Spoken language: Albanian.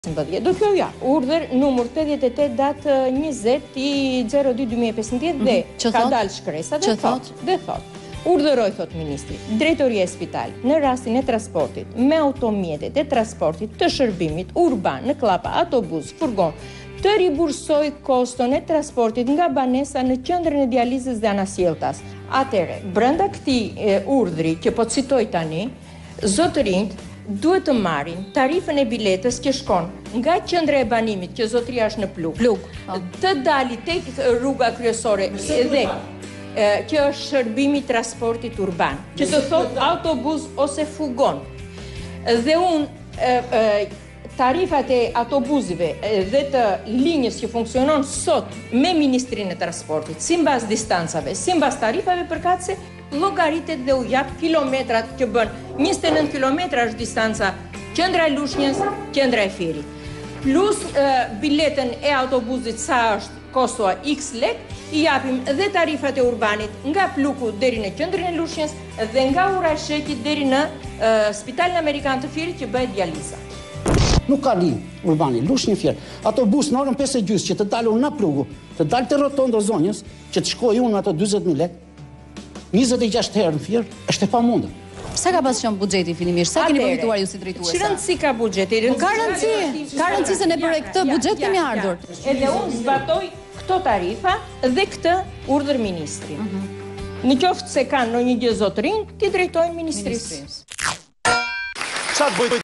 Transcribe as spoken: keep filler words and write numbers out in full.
Do t'ju ja, urdhër numër tetëdhjetë e tetë datë njëzet i zero dy dy mijë e pesëmbëdhjetë dhe ka dalë shkresa dhe thot, dhe thot, urdhëroj, thot ministri, drejtoria e spitalit, në rastin e transportit, me automjetet e transportit të shërbimit urban në klapa, autobus, furgon, të ribursoj koston e transportit nga banesa në qendrën e dializës dhe anasjelltas. Atere, brenda këtij urdhri që po citoj tani, zotërinjt duhet të marrin tarifën e biletës që shkon nga qendra e banimit që zotëria është në Plug, Plug të dali tek rruga kryesore dhe që është shërbimi transportit urban, që të thot autobus ose fugon. Dhe unë tarifat e autobusive dhe të linjës që funksionon sot me Ministrinë e Transportit, simbas distancave, simbas tarifave përkatëse, llogaritet dhe u jap kilometrat që bën. njëzet e nëntë kilometra është distanca qendra e Lushnjës, qendra e Firit. Plus uh, biletën e autobusit sa është kostoa X lek, i japim dhe tarifat e urbanit nga Pluku deri në qendrën e Lushnjës dhe nga ura e Shekit deri në uh, Spitalin Amerikan të Firit që bëhet dializa. Nuk ka linjë urbani, Lushnjë Fier. Autobus në orën pesë e gjys që të dalë unë në Plugu, të dalë të rotondo zonjës, që të shkoj unë ato dyzet mijë lekë, njëzet e gjashtë herë në Fier, është e pamundë. Sa ka pas qenë buxheti fillimisht? Sa keni përfituar ju si drejtuesa? Rëndësi ka buxheti. Ka rëndësi, ka rëndësi se ne për këtë buxhet kemi ardhur. Edhe unë zbatoj këto tarifa dhe këtë urdhër ministri. Në qoftë se kanë ndonjë gjë zotërin, ti drejtojnë ministrisë.